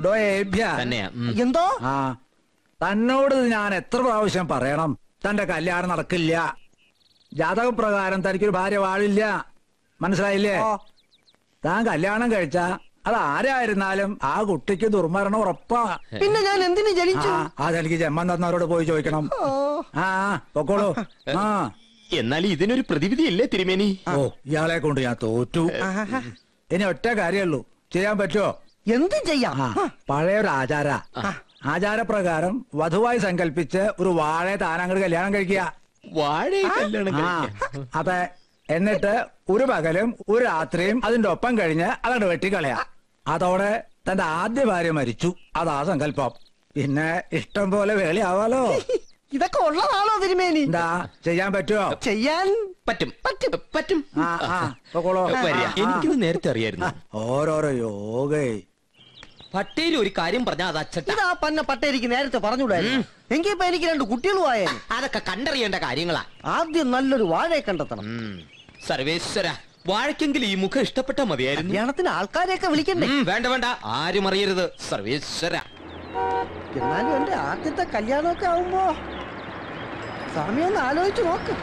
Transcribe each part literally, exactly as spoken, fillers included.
എന്തോ ആ തന്നോട് ഞാൻ എത്ര പ്രാവശ്യം പറയണം തന്റെ കല്യാണം നടക്കില്ല. ജാതകപ്രകാരം തനിക്കൊരു ഭാര്യ വാഴില്ല. മനസ്സിലായില്ലേ? താൻ കല്യാണം കഴിച്ച അത് ആരായിരുന്നാലും ആ കുട്ടിക്ക് ദുർമരണം ഉറപ്പാ. പിന്നെ ഞാൻ എന്തിനു ജനിച്ചു? അതെനിക്ക് ജന്മം തന്നവരോട് പോയി ചോദിക്കണം. ആ പൊക്കോളൂ. ആ എന്നാൽ ഇതിനൊരു പ്രതിവിധിയല്ലേ തിരുമേനി? ഓ ഇയാളെ കൊണ്ട് ഞാൻ തോറ്റു. ഇനി ഒറ്റ കാര്യമുള്ളൂ, ചെയ്യാൻ പറ്റുമോ? എന്തും ചെയ്യാം. പഴയൊരു ആചാര ആചാരപ്രകാരം വധുവായി സങ്കല്പിച്ച് ഒരു വാഴ താനങ്ങട് കല്യാണം കഴിക്കുക. വാഴ കല്യാണം അതെ. എന്നിട്ട് ഒരു പകലും ഒരു രാത്രിയും അതിന്റെ ഒപ്പം കഴിഞ്ഞ് അതങ്ങോട്ട് വെട്ടിക്കളയാ. അതോടെ തന്റെ ആദ്യ ഭാര്യ മരിച്ചു. അതാ സങ്കല്പം. പിന്നെ ഇഷ്ടം പോലെ വേളിയാവാലോ. ഇതൊക്കെ ഉള്ളതാണോ തിരുമേനി? എന്താ ചെയ്യാൻ പറ്റുമോ? ചെയ്യാൻ പറ്റും പറ്റും പറ്റും. എനിക്കിത് നേരത്തെ അറിയായിരുന്നു. ഓരോരോ യോഗേ. പട്ടേരി ഒരു കാര്യം പറഞ്ഞാ അത് അച്ചട്ട. ഇതാ പന്ന പട്ടേരിക്ക് നേരത്തെ പറഞ്ഞുകൂടായിരുന്നു. എങ്കിൽ ഇപ്പൊ എനിക്ക് രണ്ട് കുട്ടികളും ആയാലും. അതൊക്കെ കണ്ടറിയേണ്ട കാര്യങ്ങളാ. ആദ്യം നല്ലൊരു വാഴയെ കണ്ടെത്തണം. സർവേശ്വര, വാഴക്കെങ്കിലും ഈ മുഖം ഇഷ്ടപ്പെട്ടാ മതിയായിരുന്നു. കല്യാണത്തിന് ആൾക്കാരെയൊക്കെ വിളിക്കണ്ടേ? വേണ്ട വേണ്ട, ആരും അറിയരുത്. സർവേശ്വര. എന്നാലും എന്റെ ആദ്യത്തെ കല്യാണമൊക്കെ ആവുമ്പോ സ്വാമി ഒന്ന് ആലോചിച്ചു നോക്ക്.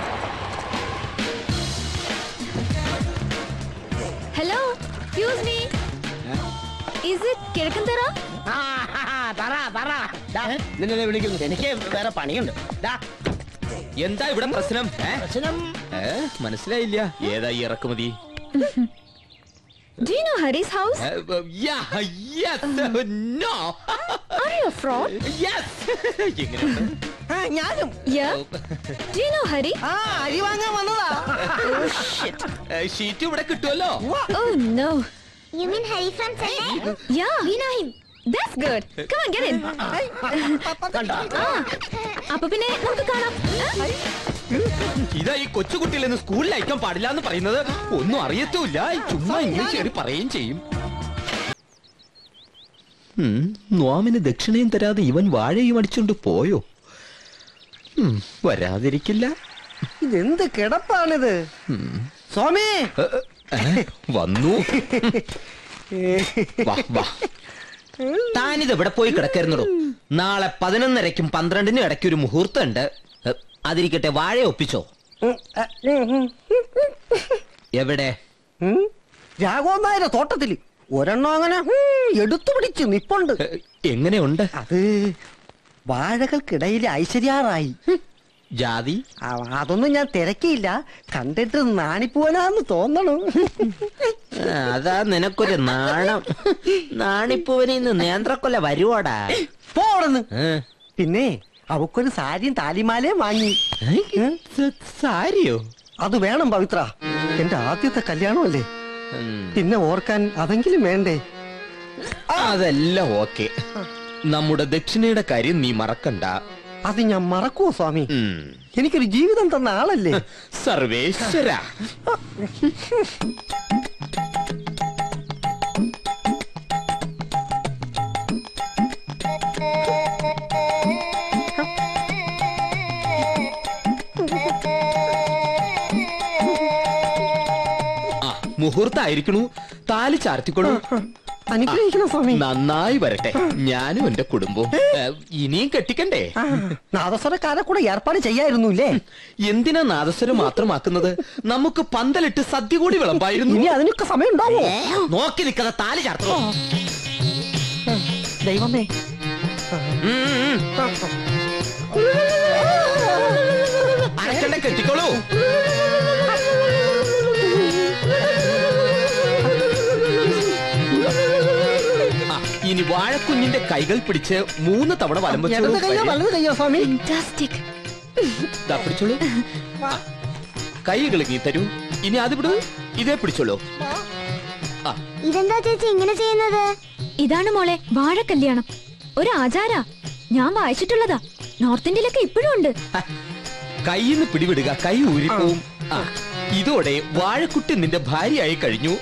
Hello, excuse me, is it Kizhakkan Thara? നിന്നെ വിളിക്കുന്നു. എനിക്ക് വേറെ പണിയുണ്ട്. എന്താ ഇവിടെ പ്രശ്നം? പ്രശ്നം മനസ്സിലായില്ല. ഏതാ ഈ ഇറക്കുമതി? Do you know Hari's house? Uh, yeah, yes, no. Are you a fraud? Yes. ഞാനും. Yeah. Do you know Hari? ആ അരി വാങ്ങാൻ വന്നതാ. Oh shit. ഷീറ്റ് ഇവിടെ കിട്ടുമല്ലോ. Oh no. You mean Hari from Chennai? Yeah. We know him. That's good. Come on, get in. അപ്പൊ പിന്നെ നമുക്ക് കാണാം. ഇതാ ഈ കൊച്ചുകുട്ടിയിൽ നിന്ന് സ്കൂളിൽ അയക്കാൻ പാടില്ല എന്ന് പറയുന്നത്. ഒന്നും അറിയത്തുമില്ല, ചുമ്മാ ഇംഗ്ലീഷ് കയറി പറയുകയും ചെയ്യും. നോമിന് ദക്ഷിണയും തരാതെ ഇവൻ വാഴയും അടിച്ചുകൊണ്ട് പോയോ? വരാതിരിക്കില്ല. ഇതെന്ത് കിടപ്പാണിത്? സ്വാമി വന്നു. താനിത് എവിടെ പോയി കിടക്കായിരുന്നോ? നാളെ പതിനൊന്നരയ്ക്കും പന്ത്രണ്ടിനും ഇടയ്ക്ക് ഒരു മുഹൂർത്തം ഉണ്ട്. അതിരിക്കട്ടെ, വാഴ ഒപ്പിച്ചോ? എവിടെ? രാഘവനായരുടെ തോട്ടത്തില് ഒരെണ്ണം അങ്ങനെ എടുത്തു പിടിച്ച് നിപ്പുണ്ട്. എങ്ങനെയുണ്ട്? അത് വാഴകൾക്കിടയിൽ ഐശ്വര്യാറായി. ജാതി അതൊന്നും ഞാൻ തിരക്കിയില്ല. കണ്ടിട്ട് നാണിപ്പൂവനാന്ന് തോന്നണു. അതാ നിനക്കൊരു നാണം. നാണിപ്പൂവനിന്ന് നേന്ത്രക്കൊല വരുവാടാ. പോണെന്ന്. പിന്നെ അവക്കൊരു സാരിയും താലിമാലയും വാങ്ങി. സാരിയോ? അത് വേണം പവിത്ര. എന്റെ ആദ്യത്തെ കല്യാണമല്ലേ, പിന്നെ ഓർക്കാൻ അതെങ്കിലും വേണ്ടേ? അതെല്ലാം ഓക്കെ. നമ്മുടെ ദക്ഷിണയുടെ കാര്യം നീ മറക്കണ്ട. അത് ഞാൻ മറക്കുവോ സ്വാമി? എനിക്കൊരു ജീവിതം തന്ന ആളല്ലേ. സർവേശ്വര. മുഹൂർത്തായിരിക്കണു. താലി ചാർത്തിക്കൊള്ളു. അനുഗ്രഹിക്കണം സ്വാമി. നന്നായി വരട്ടെ. ഞാനും എന്റെ കുടുംബവും. ഇനിയും കെട്ടിക്കണ്ടേ? നാദസ്വരക്കാരെ കൂടെ ഏർപ്പാട് ചെയ്യായിരുന്നുല്ലേ? എന്തിനാ നാദസ്വരം മാത്രമാക്കുന്നത്? നമുക്ക് പന്തലിട്ട് സദ്യ കൂടി വിളമ്പായിരുന്നു. ഇനി അതിനൊക്കെ സമയം ഉണ്ടാവോ? നോക്കി നിൽക്കാതെ താലി ചാർത്തോ. ദൈവമേ. അരക്കണ്ട, കെട്ടിക്കോളൂ. ഇനി വാഴക്കുഞ്ഞിന്റെ കൈകൾ പിടിച്ച് മൂന്ന് തവണ വലം വെച്ചോളൂ. പിടിച്ചോളൂ. കൈകൾ നീ തരൂ. ഇനി അത് വിടൂ. ഇതേ പിടിച്ചോളൂ. ഇതെന്താ ചേച്ചി ഇങ്ങനെ ചെയ്യുന്നത്? ഇതാണ് മോളെ വാഴ കല്യാണം. ഒരു ആചാര. ഞാൻ വായിച്ചിട്ടുള്ളതാ. നോർത്ത് ഇന്ത്യയിലൊക്കെ ഇപ്പോഴും ഉണ്ട്. കൈന്ന് പിടിവിടുക, കൈ ഊരിപ്പോവും. ഇതോടെ വാഴക്കുട്ടി നിന്റെ ഭാര്യയായി കഴിഞ്ഞു.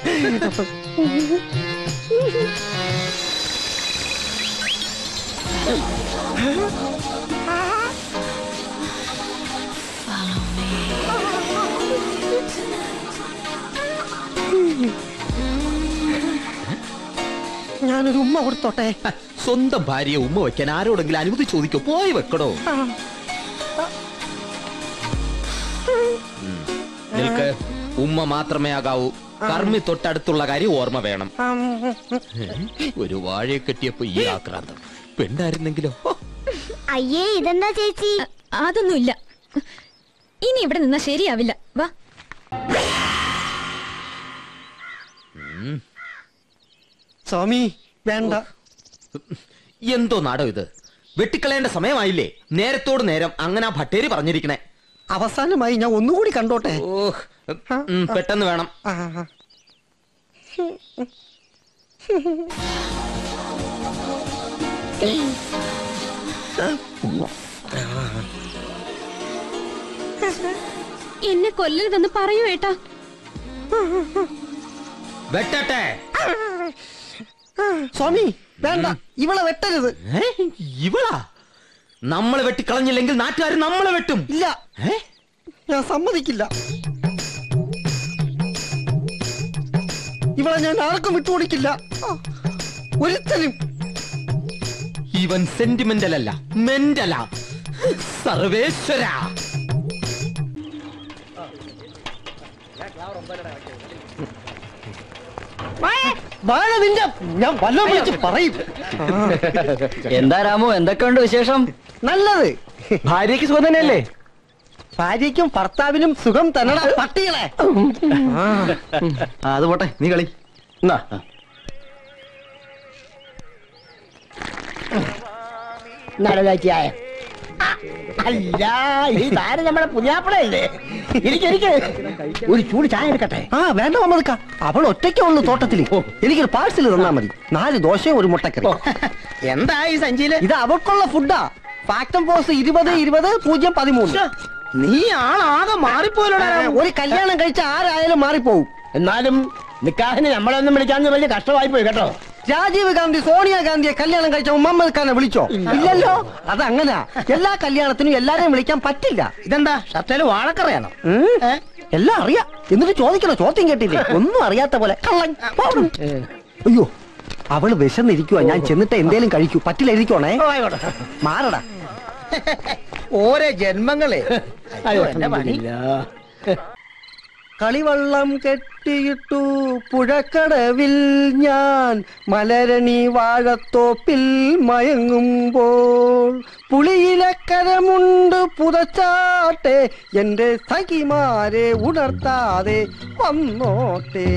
ഞാൻ ഞാനൊരു ഉമ്മ കൊടുത്തോട്ടെ? സ്വന്തം ഭാര്യയെ ഉമ്മ വെക്കാൻ ആരോടെങ്കിലും അനുമതി ചോദിക്കോ? പോയി വെക്കടോ. നിനക്ക് ഉമ്മ മാത്രമേ ആകാവൂ. കർമ്മി തൊട്ടടുത്തുള്ള കാര്യം ഓർമ്മ വേണം. ഒരു വാഴയെ കെട്ടിയപ്പോ ഈ ആക്രാന്തം. പെണ്ണായിരുന്നെങ്കിലോ? അയ്യേ ഇതെന്താ ചേച്ചി? അതൊന്നുമില്ല. ഇനി ഇവിടെ നിന്നാ ശരിയാവില്ല. വാ. സ്വാമി വേണ്ട. എന്തോ നാടോ ഇത്? വെട്ടിക്കളയേണ്ട സമയമായില്ലേ? നേരത്തോട് നേരം അങ്ങനെ ആ ഭട്ടേരി പറഞ്ഞിരിക്കണേ. അവസാനമായി ഞാൻ ഒന്നുകൂടി കണ്ടോട്ടെ? ഓഹ്, ഉം, പെട്ടെന്ന് വേണം. ആ, ആ. എന്നെ കൊല്ലരുതെന്ന് പറയൂ ഏട്ടാ. വെട്ടട്ടെ? സ്വാമി വേണ്ട, ഇവളെ വെട്ടരുത്. ഏ? ഇവളാ? നമ്മളെ വെട്ടിക്കളഞ്ഞില്ലെങ്കിൽ നാട്ടുകാർ നമ്മളെ വെട്ടും. ഇല്ല, ഏ? ഞാൻ സമ്മതിക്കില്ല. ഇവളെ ഞാൻ ആർക്കും വിട്ടുകൊടുക്കില്ല, ഒരുത്തനും. ഇവൻ സെന്റിമെന്റൽ അല്ല, മെന്റല. സർവേശ്വര. വാഴ നിന്റെ ഞാൻ വല്ലതും വിളിച്ച് പറയും. എന്താ രാമു, എന്തൊക്കെയുണ്ട് വിശേഷം? നല്ലത്. ഭാര്യക്ക് സുഖം തന്നെയല്ലേ? ഭാര്യയ്ക്കും ഭർത്താവിനും സുഖം തന്നട പട്ടികളെ. അത് പോട്ടെ, നീ കളി. എന്നാ നടരാജിയായ അല്ല, ഈ താരം നമ്മുടെ പുതിയാപ്പിളയല്ലേ? ഇരിക്കെ ഒരു ചൂട് ചായ എടുക്കട്ടെ? ആ വേണ്ട മമ്മദ്ക്ക, അവൾ ഒറ്റയ്ക്കേ ഉള്ളു തോട്ടത്തിൽ. എനിക്കൊരു പാഴ്സൽ തന്നാ മതി. നാല് ദോശയും ഒരു മുട്ടക്കറി. എന്താ ഈ സഞ്ചിയില്? ഇത് അവൾക്കുള്ള ഫുഡാ. ഫാക്ടം പോസ്റ്റ് ഇരുപത് ഇരുപത് പൂജ്യം പതിമൂന്ന്. നീ ആളാകെ മാറിപ്പോയല്ലോടാ. ഒരു കല്യാണം കഴിച്ച ആരായാലും മാറിപ്പോവും. എന്നാലും നിക്കാഹിന് നമ്മളൊന്നും വിളിക്കാന്ന് വലിയ കഷ്ടമായി പോയി കേട്ടോ. രാജീവ് ഗാന്ധി സോണിയാഗാന്ധിയെ കല്യാണം കഴിച്ച മുഹമ്മദ് ഖാനെ വിളിച്ചോ? ഇല്ലല്ലോ. അതങ്ങനാ, എല്ലാ കല്യാണത്തിനും എല്ലാരെയും വിളിക്കാൻ പറ്റില്ല. ഇതെന്താ ഷർട്ടേല് വാഴക്കറിയാണോ? എല്ലാം അറിയാം, എന്നിട്ട് ചോദിക്കണോ? ചോദ്യം കേട്ടില്ലേ? ഒന്നും അറിയാത്ത പോലെ കള്ളൻ. അയ്യോ, അവള് വിശന്നിരിക്കുവാ. ഞാൻ ചെന്നിട്ട് എന്തേലും കഴിക്കൂ. പറ്റില്ല, ഇരിക്കണേ. മാറടാ. ഓരോ ജന്മങ്ങളെ. കളിവള്ളം കെട്ടിയിട്ടു പുഴക്കടവിൽ ഞാൻ മലരണി വാഴത്തോപ്പിൽ മയങ്ങുമ്പോൾ പുളിയിലക്കരമുണ്ട് പുതച്ചാട്ടെ എന്റെ സഖിമാരെ ഉണർത്താതെ വന്നോട്ടെ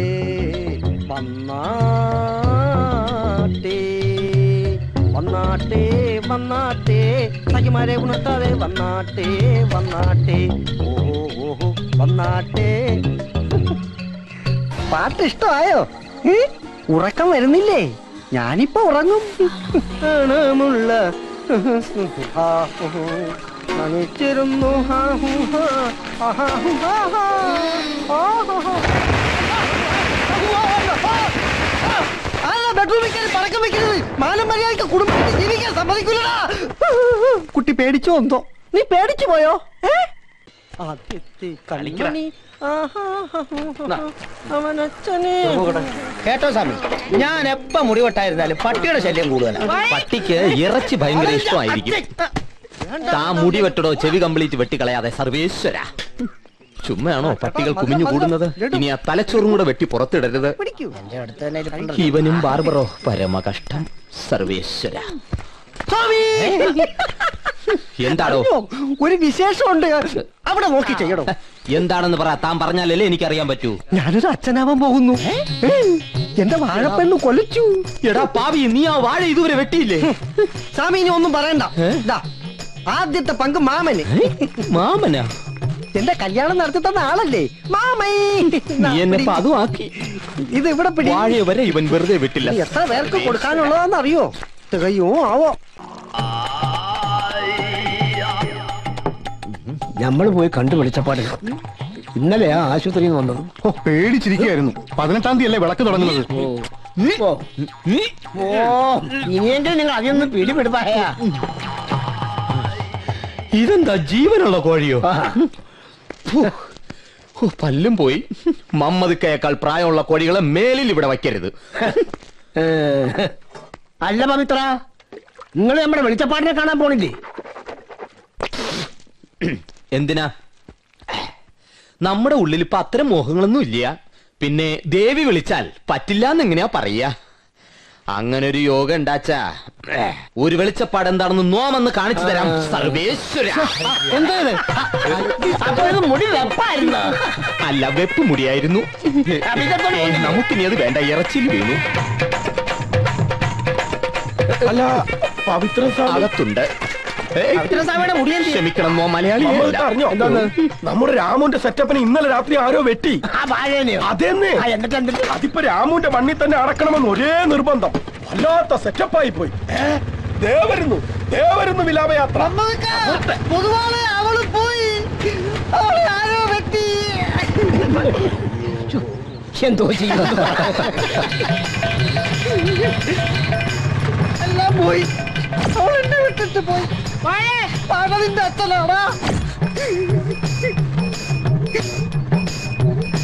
വന്നാട്ടെ വന്നാട്ടെ വന്നാട്ടെ സഖിമാരെ ഉണർത്താതെ വന്നാട്ടെ വന്നാട്ടെ ഓഹോ ഓഹോ വന്നാട്ടെ. പാട്ട് ഇഷ്ടമായോ? ഉറക്കം വരുന്നില്ലേ? ഞാനിപ്പോ ഉറങ്ങും. നനച്ചിരുന്നു ബെഡ്റൂമിൽ പടക്കം വെക്കരുത്. മാനം മര്യാദയ്ക്ക് കുടുംബത്തിൽ ജീവിക്കാൻ സമ്മതിക്കില്ലടാ. കുട്ടി പേടിച്ചോ എന്തോ? നീ പേടിച്ചു പോയോ? ഏ കേട്ടോ സ്വാമി, ഞാൻ എപ്പ മുടിവെട്ടായിരുന്നാലും പട്ടിയുടെ ശല്യം കൂടുതലാണ്. പട്ടിക്ക് ഇറച്ചി ഭയങ്കര ഇഷ്ടമായിരിക്കും. താ മുടി വെട്ടടോ, ചെവി കംപ്ലീറ്റ് വെട്ടിക്കളയാതെ. സർവേശ്വര, ചുമ്മയാണോ പട്ടികൾ കുമിഞ്ഞു കൂടുന്നത്? ഇനി ആ തലച്ചോറും കൂടെ വെട്ടി പുറത്തിടരുത്. ഇവനും ബാർബറോ പരമ കഷ്ടം. സർവേശ്വര. എന്താണോ? ഒരു വിശേഷമുണ്ട്, അവിടെ നോക്കി ചെയ്യണോ? എന്താണെന്ന് പറ. താൻ പറഞ്ഞാലല്ലേ എനിക്കറിയാൻ പറ്റൂ. ഞാനൊരു അച്ഛനാവാൻ പോകുന്നു. എന്റെ വാഴപ്പെണ്ണു കൊലിച്ചു. എടാ പാവി, നീ ആ വാഴ ഇതുവരെ വെട്ടിയില്ലേ? സ്വാമി ഇനി ഒന്നും പറയണ്ട. ആദ്യത്തെ പങ്ക് മാമന്. മാമനാ? എന്റെ കല്യാണം നടത്തി തന്ന ആളല്ലേ മാമൈ. അതും ആക്കി. ഇത് ഇവിടെ പിടി. വാഴ വരെ ഇവൻ വെറുതെ വിട്ടില്ല. എത്ര പേർക്ക് കൊടുക്കാനുള്ളതാന്ന് അറിയോ? തികയോ ആവോ? നമ്മൾ പോയി കണ്ടു വിളിച്ചപ്പാട് ഇന്നലെ ആ ആശുപത്രിയിൽ നിന്ന് വന്നത്. ഓ, പേടിച്ചിരിക്കുകയായിരുന്നു. പതിനെട്ടാം തീയതി അല്ലേ വിളക്ക് തുടങ്ങുന്നത്. ഇനിയെങ്കിലും നിങ്ങൾ അതിയൊന്നും പിടിപിടിപ്പായ. ഇതെന്താ ജീവനുള്ള കോഴിയോ? പല്ലും പോയി. മമ്മദിക്കയേക്കാൾ പ്രായമുള്ള കോഴികളെ മേലിൽ ഇവിടെ വയ്ക്കരുത്. അല്ല പവിത്ര, നിങ്ങൾ നമ്മുടെ വെളിച്ചപ്പാടിനെ കാണാൻ പോണില്ലേ? എന്തിനാ? നമ്മുടെ ഉള്ളിൽ ഇപ്പൊ അത്തരം മോഹങ്ങളൊന്നും ഇല്ല. പിന്നെ ദേവി വിളിച്ചാൽ പറ്റില്ല എന്ന് എങ്ങനെയാ പറയാ? അങ്ങനെ ഒരു യോഗ ഉണ്ടാച്ചാ ഒരു വെളിച്ചപ്പാട് എന്താണെന്ന് നോമെന്ന് കാണിച്ചു തരാം സർവേശ്വര. എന്താ ഇത്? അപ്പൊ ഇത് മുടി വെപ്പായിരുന്നു. അല്ല, വെപ്പ് മുടിയായിരുന്നു. നമുക്കിനി അത് വേണ്ട, ഇറച്ചിൽ വീണു. അല്ല പവിത്ര അകത്തുണ്ട്. പവിത്രസ്വാമിയുടെ മുടി എന്ത്? ക്ഷമിക്കണം, നോ മലയാളി അറിഞ്ഞോ എന്താണ് നമ്മുടെ രാമുന്റെ സെറ്റപ്പിന് ഇന്നലെ രാത്രി ആരോ വെട്ടി. ആ വാഴേനെയോ? അതെന്നെ. ആ, എന്നിട്ട് എന്നിട്ട് അതിപ്പോ രാമുന്റെ മണ്ണിൽ തന്നെ അടക്കണമെന്ന് ഒരേ നിർബന്ധം. വല്ലാത്ത സെറ്റപ്പായി പോയി. ഏ, ദേ വരുന്നു ദേ വരുന്നു വിലാപയാത്ര. പൊതുവാളെ അവള് പോയി, അവളെ ആരോ വെട്ടി. എന്തോ ചെയ്യുന്നത്? എല്ലാം പോയി. അവൾ എന്നെ വിട്ടിട്ട് പോയി. പഴതിന്റെ അച്ഛനാടാ.